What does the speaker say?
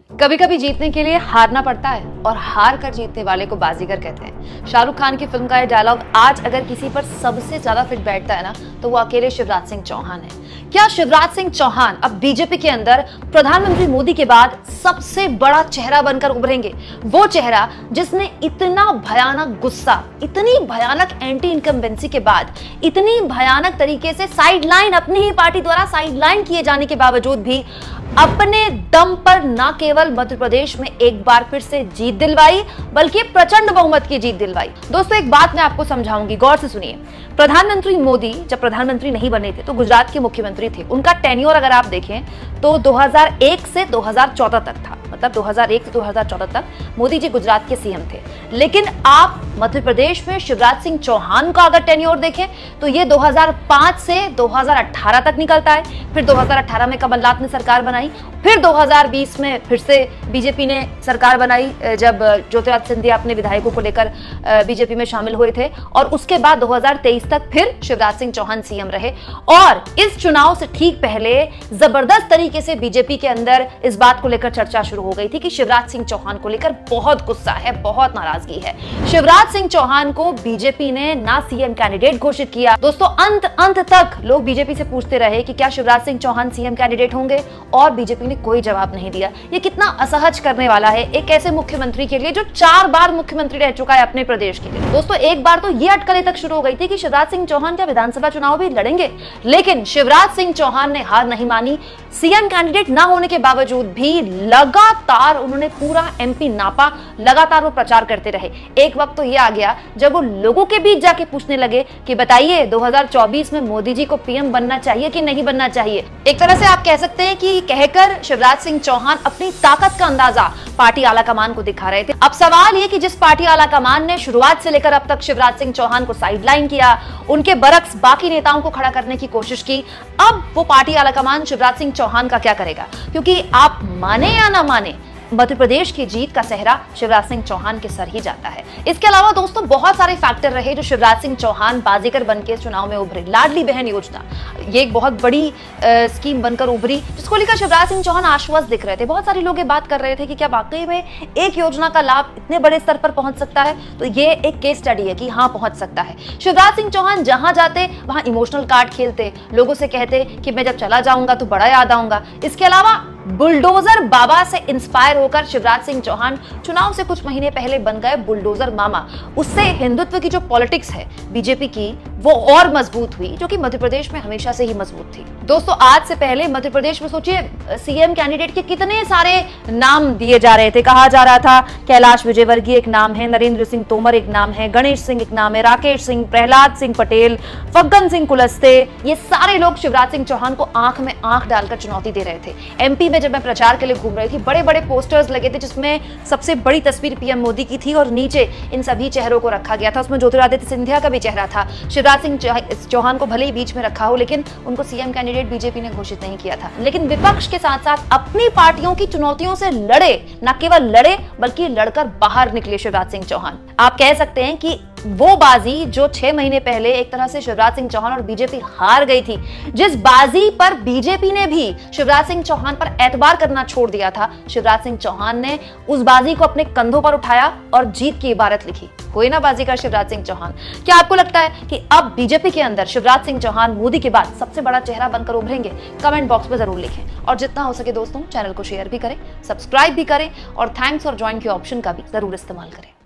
कभी कभी जीतने के लिए हारना पड़ता है और हार कर जीतने वाले को बाजीगर कहते हैं। शाहरुख खान की फिल्म का ये डायलॉग आज अगर किसी पर सबसे ज्यादा फिट बैठता है ना तो वो अकेले शिवराज सिंह चौहान है। क्या शिवराज सिंह चौहान अब बीजेपी के अंदर प्रधानमंत्री मोदी के बाद सबसे बड़ा चेहरा बनकर उभरेंगे? वो चेहरा जिसने इतना भयानक गुस्सा, इतनी भयानक एंटी इनकम्बेंसी के बाद, इतनी भयानक तरीके से साइडलाइन, अपनी ही पार्टी द्वारा साइडलाइन किए जाने के बावजूद भी अपने दम पर न केवल मध्य प्रदेश में एक बार फिर से जीत दिलवाई बल्कि प्रचंड बहुमत की जीत दिलवाई। दोस्तों एक बात मैं आपको समझाऊंगी, गौर से सुनिए। प्रधानमंत्री मोदी जब प्रधानमंत्री नहीं बने थे तो गुजरात के मुख्यमंत्री थे। उनका टेन्योर अगर आप देखें तो 2001 से 2014 तक था, मतलब 2001 से 2014 तक मोदी जी गुजरात के सीएम थे। लेकिन आप मध्य प्रदेश में शिवराज सिंह चौहान का अगर टेन्योर देखें तो ये 2005 से 2018 तक निकलता है। फिर 2018 में कमलनाथ ने सरकार बनाई, फिर 2020 में फिर से बीजेपी ने सरकार बनाई जब ज्योतिरादित्य सिंधिया अपने विधायकों को लेकर बीजेपी में शामिल हुए थे, और उसके बाद 2023 तक फिर शिवराज सिंह चौहान सीएम रहे। और इस चुनाव से ठीक पहले जबरदस्त तरीके से बीजेपी के अंदर इस बात को लेकर चर्चा शुरू हो गई थी कि शिवराज सिंह चौहान को लेकर बहुत गुस्सा है, बहुत नाराजगी है। शिवराज सिंह चौहान को बीजेपी ने ना सीएम कैंडिडेट घोषित किया। दोस्तों अंत तक लोग बीजेपी से पूछते रहे कि क्या शिवराज सिंह चौहान सीएम कैंडिडेट होंगे, और बीजेपी ने कोई जवाब नहीं दिया। ये कितना असहज करने वाला है एक ऐसे मुख्यमंत्री के लिए जो 4 बार मुख्यमंत्री रह चुका है अपने प्रदेश के लिए। दोस्तों एक बार तो ये अटकलें तक शुरू हो गई थी कि शिवराज सिंह चौहान क्या विधानसभा चुनाव भी लड़ेंगे, लेकिन शिवराज सिंह चौहान ने हार नहीं मानी। सीएम कैंडिडेट ना होने के बावजूद भी लगातार उन्होंने पूरा एमपी नापा, लगातार वो प्रचार करते रहे। एक वक्त तो ये आ गया जब वो लोगों के बीच जाके पूछने लगे कि बताइए 2024 में मोदी जी को पीएम बनना चाहिए कि नहीं बनना चाहिए। एक तरह से आप कह सकते हैं कि कहकर शिवराज सिंह चौहान अपनी ताकत का अंदाजा पार्टी आलाकमान को दिखा रहे थे। अब सवाल ये कि जिस पार्टी आलाकमान ने शुरुआत से लेकर अब तक शिवराज सिंह चौहान को साइडलाइन किया, उनके बरक्स बाकी नेताओं को खड़ा करने की कोशिश की, अब वो पार्टी आलाकमान शिवराज सिंह चौहान का क्या करेगा? क्योंकि आप माने या ना माने, मध्य प्रदेश की जीत का सेहरा शिवराज सिंह चौहान के सर ही जाता है। इसके अलावा दोस्तों बहुत सारे फैक्टर रहे जो शिवराज सिंह चौहान बाजीगर बनकर चुनाव में उभरे। लाडली बहन योजना, ये एक बहुत बड़ी स्कीम बनकर उभरी जिसको लेकर शिवराज सिंह चौहान आश्वस्त दिख रहे थे। बहुत सारे लोग ये बात कर रहे थे कि क्या वाकई में एक योजना का लाभ इतने बड़े स्तर पर पहुंच सकता है? तो ये एक केस स्टडी है कि हाँ पहुंच सकता है। शिवराज सिंह चौहान जहां जाते वहां इमोशनल कार्ड खेलते, लोगों से कहते कि मैं जब चला जाऊंगा तो बड़ा याद आऊंगा। इसके अलावा बुलडोजर बाबा से इंस्पायर होकर शिवराज सिंह चौहान चुनाव से कुछ महीने पहले बन गए बुलडोजर मामा। उससे हिंदुत्व की जो पॉलिटिक्स है बीजेपी की वो और मजबूत हुई, जो कि मध्य प्रदेश में हमेशा से ही मजबूत थी। दोस्तों आज से पहले मध्य प्रदेश में सोचिए सीएम कैंडिडेट के कितने सारे नाम दिए जा रहे थे। कहा जा रहा था कैलाश विजयवर्गीय एक नाम है, नरेंद्र सिंह तोमर एक नाम है, गणेश सिंह एक नाम है, राकेश सिंह, प्रहलाद सिंह पटेल, फग्गन सिंह कुलस्ते, ये सारे लोग शिवराज सिंह चौहान को आंख में आंख डालकर चुनौती दे रहे थे। एमपी में जब मैं प्रचार के लिए घूम रही थी, बड़े बड़े पोस्टर्स लगे थे जिसमें सबसे बड़ी तस्वीर पीएम मोदी की थी और नीचे इन सभी चेहरों को रखा गया था। उसमें ज्योतिरादित्य सिंधिया का भी चेहरा था। शिवराज सिंह चौहान को भले ही बीच में रखा हो, लेकिन उनको सीएम कैंडिडेट बीजेपी ने घोषित नहीं किया था। लेकिन विपक्ष के साथ साथ अपनी पार्टियों की चुनौतियों से लड़े, न केवल लड़े बल्कि लड़कर बाहर निकले शिवराज सिंह चौहान। आप कह सकते हैं कि वो बाजी जो 6 महीने पहले एक तरह से शिवराज सिंह चौहान और बीजेपी हार गई थी, जिस बाजी पर बीजेपी ने भी शिवराज सिंह चौहान पर एतबार करना छोड़ दिया था, शिवराज सिंह चौहान ने उस बाजी को अपने कंधों पर उठाया और जीत की इबारत लिखी। कोई ना बाजीगर शिवराज सिंह चौहान। क्या आपको लगता है कि अब बीजेपी के अंदर शिवराज सिंह चौहान मोदी के बाद सबसे बड़ा चेहरा बनकर उभरेंगे? कमेंट बॉक्स में जरूर लिखें और जितना हो सके दोस्तों चैनल को शेयर भी करें, सब्सक्राइब भी करें और थैंक्स और ज्वाइन के ऑप्शन का भी जरूर इस्तेमाल करें।